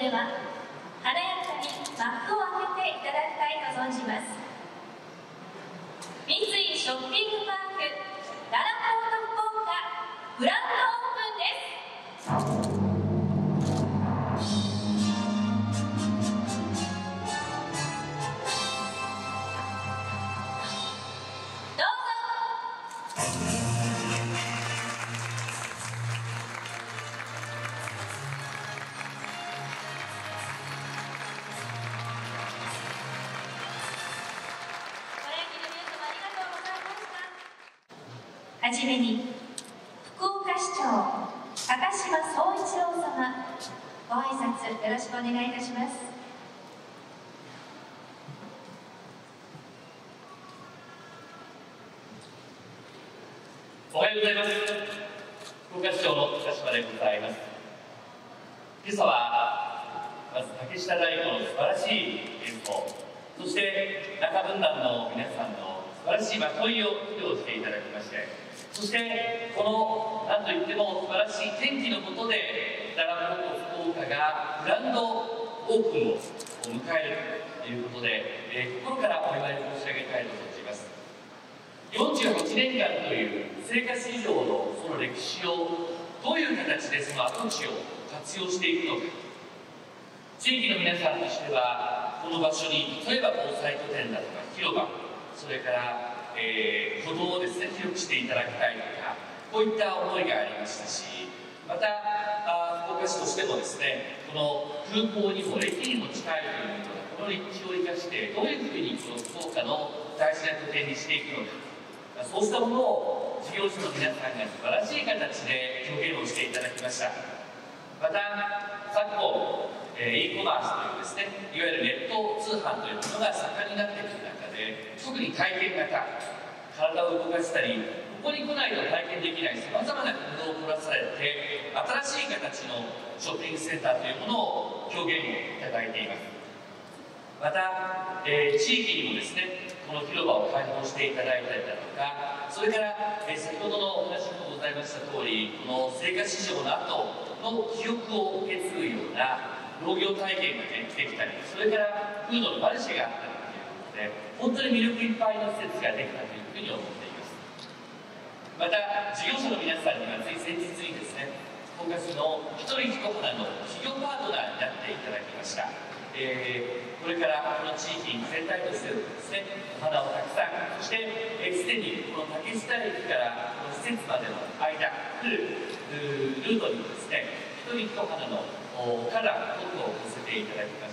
では華やかに幕を開けていただきたいと存じます。三井ショッピングパークららぽーと福岡グランドオープンです。はじめに福岡市長高島宗一郎様、ご挨拶よろしくお願いいたします。 おはようございます。福岡市長の高島でございます。今朝はまず竹下太鼓の素晴らしい演奏、そして中分団の皆さんの素晴らしいまといを披露していただきまして、そしてこの何といっても素晴らしい天気のことでららぽーと福岡がグランドオープンを迎えるということで、心からお祝い申し上げたいと存じます。48年間という生活以上のその歴史をどういう形でその跡地を活用していくのか、地域の皆さんとしてはこの場所に例えば防災拠点だとか広場、それから歩道をですね広くしていただきたいとか、こういった思いがありましたし、また福岡市としてもですね、この空港にも駅にも近いというようなこの立地を生かしてどういうふうにこの福岡の大事な拠点にしていくのか、そうしたものを事業者の皆さんが素晴らしい形で表現をしていただきました。また昨今e コマースというですね、いわゆるネット通販というものが盛んになってくる中で、特に体験型、体を動かしたり、ここに来ないと体験できないさまざまな工夫を凝らされて、新しい形のショッピングセンターというものを表現をいただいています。また、地域にもですね、この広場を開放していただいたりだとか、それから、先ほどのお話にもございました通り、この青果市場の後の記憶を受け継ぐような農業体験ができたり、それからフードのマルシェがあったりということで、本当に魅力いっぱいの施設ができたというふうに思っています。また事業者の皆さんにはつい先日にですね、福岡市の一人一花の企業パートナーになっていただきました。これからこの地域全体としてですね、お花をたくさん、そしてすでにこの竹下駅からこの施設までの間来るルートにですね、一人一花の花壇特をさせていただきまして、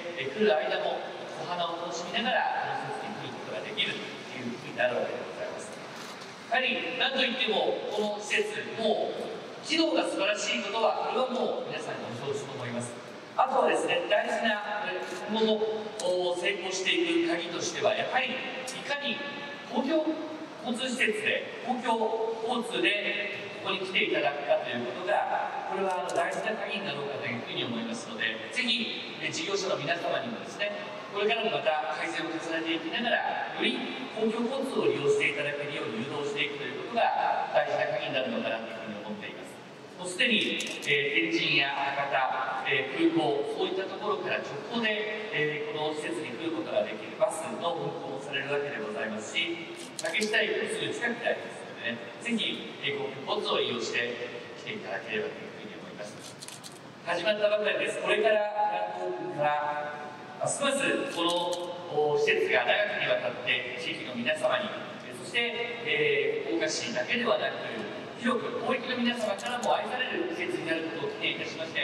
来る間もお花を楽しみながらこの施設に来ることができるというふうになるわけでございます。やはり何といってもこの施設、もう機能が素晴らしいことは、これはもう皆さんにお承知と思います。あとはですね、大事な今後も成功していく鍵としては、やはりいかに公共交通施設で、公共交通でここに来ていただくかということが、これは大事な鍵になろうかというふうに思いますので、ぜひ事業者の皆様にもですね、これからもまた改善を重ねていきながら、より公共交通を利用していただけるように誘導していくということが大事な鍵になるのかなというふうに思っています。もうすでに、天神や博多、空港、そういったところから直行で、この施設に来ることができるバスの運行もされるわけでございますし、竹下駅のすぐ近くでありますのでね、ぜひ公共交通を利用して来ていただければというふうに思います。始まったばかりです。これからオープンからますますこの施設が長くにわたって地域の皆様に、そして福岡市だけではなく広く広域の皆様からも愛される施設になることを記念いたしまして、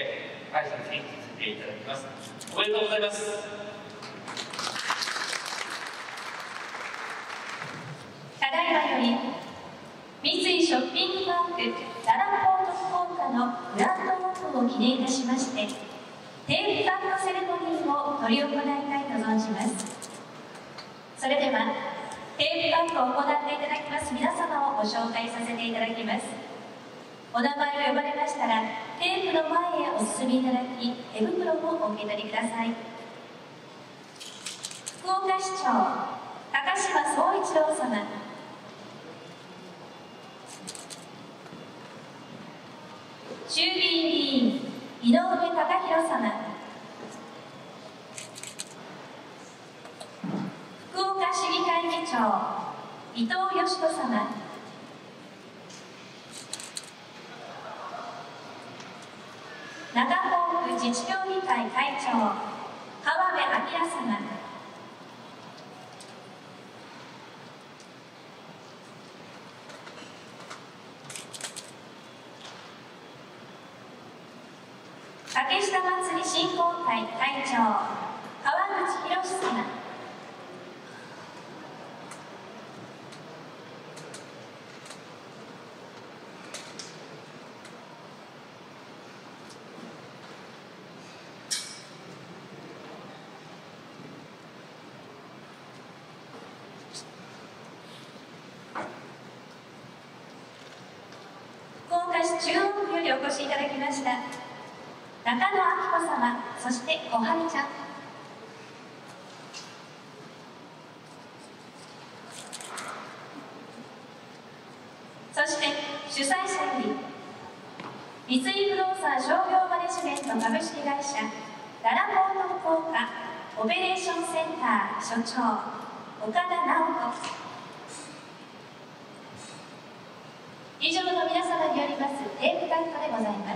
挨拶にさせていただきます。おめでとうございます。 ただいまより三井ショッピングパークららぽーと福岡のグランドオープンを記念いたしまして、テープカットセレモニーを執り行いたいと存じます。それではテープカットを行っていただきます皆様をご紹介させていただきます。お名前を呼ばれましたらテープの前へお進みいただき、手袋をお受け取りください。福岡市長高島宗一郎様、衆議院議員井上貴博様、 長伊藤嘉人様、長甲府自治協議会会長川辺明様、竹下祭り振興会会長川口博様、福岡市中央区よりお越しいただきました中野明子様、そして小春ちゃん、そして主催者より三井不動産商業マネジメント株式会社ララポート福岡オペレーションセンター所長岡田直子、以上の皆様によりますテープカットでございます。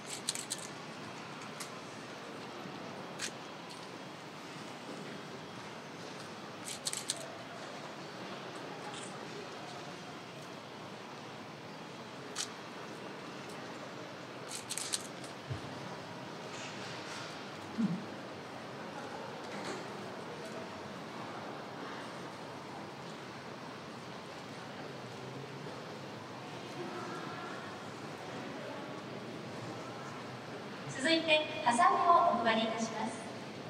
続いてハサミをお配りいたします。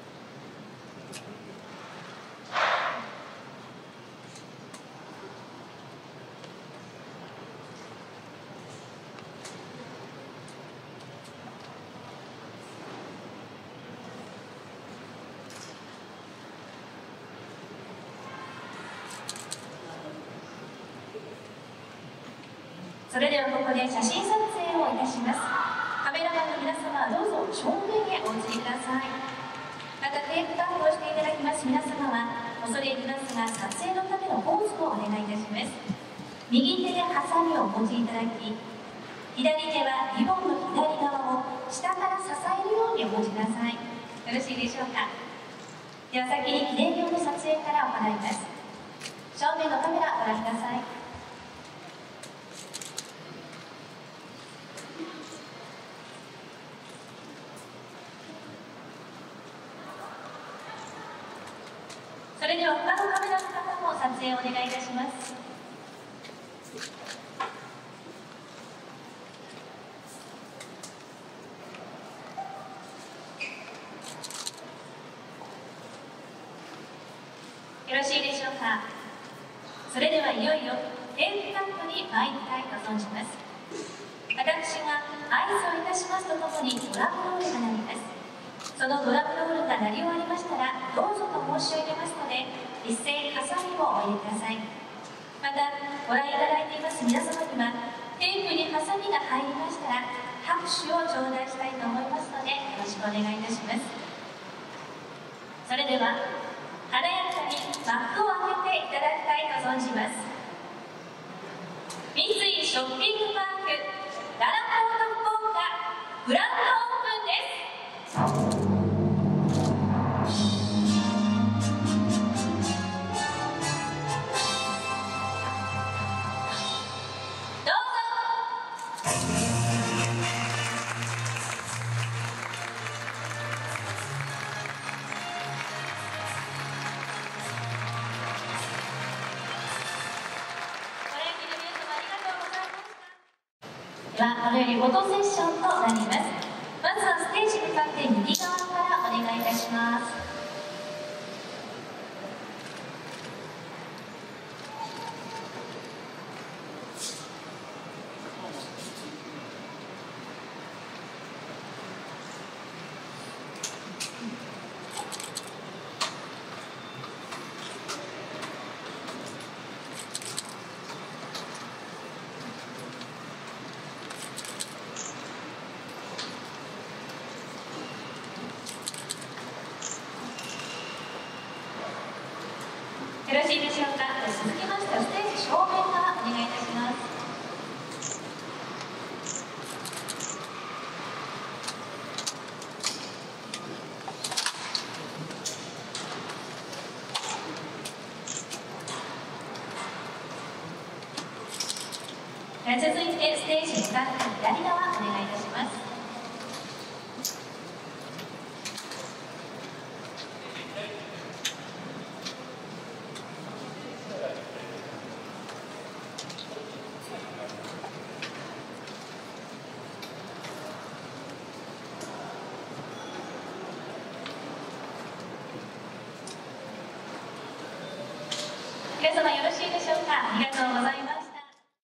それではここで写真撮影をいたします。カメラマンの皆様はどうぞ正面へお移りください。またテープカットをしていただきます皆様は恐れ入りますが撮影のためのポーズをお願いいたします。右手でハサミをお持ちいただき、左手はリボンの左側を下から支えるようにお持ちください。よろしいでしょうか。では先に記念用の撮影から行います。正面のカメラご覧ください。それでは他のカメラの方も撮影をお願いいたします。よろしいでしょうか。それではいよいよテープカットに参りたいと存じます。私が合図をいたしますとともにドラムロールが鳴ります。そのドラムロールが鳴り終わりましたらどうぞと申し上げますので一斉にハサミをお入れください。またご覧いただいています皆様にはテープにハサミが入りましたら拍手を頂戴したいと思いますのでよろしくお願いいたします。それでは華やかに幕を開けていただきたいと存じます。三井ショッピングパークララポート福岡グランドオープンです。ではこのようにフォトセッションとなります。まずはステージに向かって右側からお願いいたします。 よろしいでしょうか。続きましてはステージ正面からお願いいたします。続いてステージ向かって左側お願いいたします。皆様よろしいでしょうか。